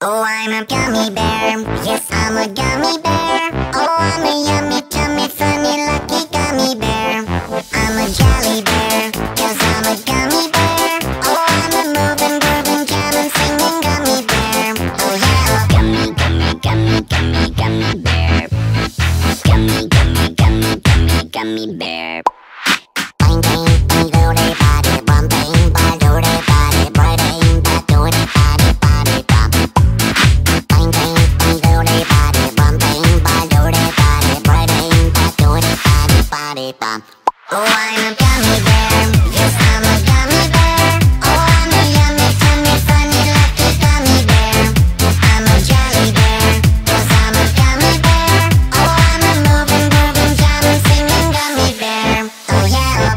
Oh, I'm a gummy bear. Yes, I'm a gummy bear. Oh, I'm a yummy, tummy, funny, lucky gummy bear. I'm a jelly bear, 'cause I'm a gummy bear. Oh, I'm a moving, grooving, jamming, singing gummy bear. Oh, yeah. Gummy, gummy, gummy, gummy, gummy bear. Gummy, gummy, gummy, gummy, gummy bear. Bang, bang, bang, do-de, body, bum, bang, ba, do-de, body, bang, ba, do-de, body, body, bum. Bang, bang, bang, do-de, body, bum, bang, ba, do-de, body, bang, ba, do-de, body, body, bum. Oh, I'm a gummy bear. Yes, I'm a gummy bear. Oh, I'm a yummy, tummy, funny, lucky gummy bear. I'm a jelly bear, 'cause I'm a gummy bear. Oh, I'm a moving, grooving, jamming, singing gummy bear. Oh, yeah.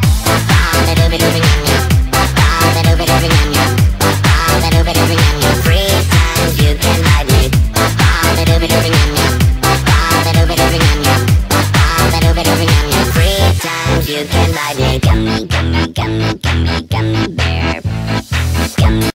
Free times you can ride me. Free times you can ride me. Gummy, gummy, gummy, gummy, gummy bear. Gummy.